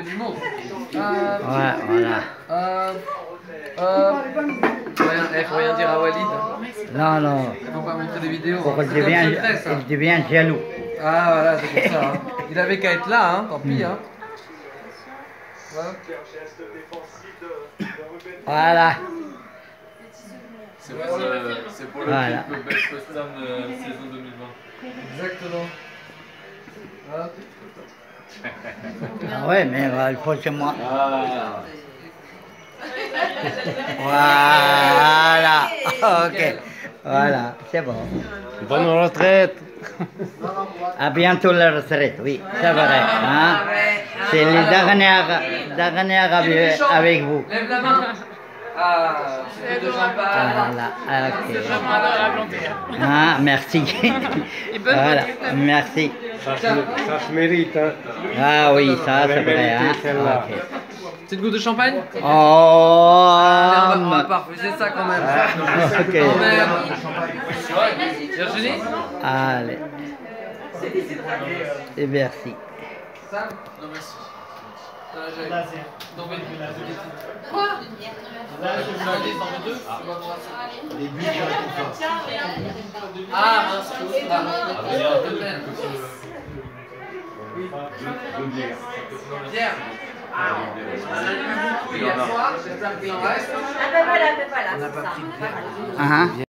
fait du monde. Ouais, voilà. Faut rien dire à Walid. Non, non. Faut pas montrer des vidéos. Pour C'est qu'il top secret, ça. il devient jaloux. Ah voilà, c'est pour ça. Hein. Il avait qu'à être là, hein, tant pis. Hein. Voilà. C'est pour le Voilà. clip Best Custom saison 2020. Exactement. Voilà. Ah ouais, mais il faut chez moi. Ah. Voilà. Ok. Voilà, c'est bon. Bonne retraite. À bientôt la retraite, oui, c'est vrai. Hein? C'est les dernières avec vous. Lève la main. Ah, c'est de champagne. Voilà, ok. C'est vraiment adorable en tout cas. Ah, merci. Et bonne Voilà, retraite. merci. Ça se mérite. Hein. Ah oui, ça c'est vrai. Hein? Celle-là. Ok. Petite goutte de champagne. Oh, Allez, on va pas refuser ça quand même. ok. Quand même. Virginie. Allez. Et merci. Sam. Non merci. Quoi? Ah mince. Pierre. Ah, on en a eu beaucoup hier soir, j'espère qu'il en reste. Ah ben voilà, On n'a pas pris de verre. Ah, ah.